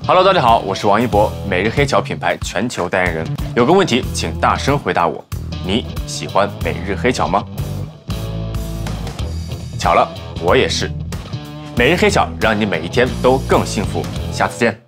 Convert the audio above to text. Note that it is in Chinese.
Hello， 大家好，我是王一博，每日黑巧品牌全球代言人。有个问题，请大声回答我：你喜欢每日黑巧吗？巧了，我也是。每日黑巧让你每一天都更幸福。下次见。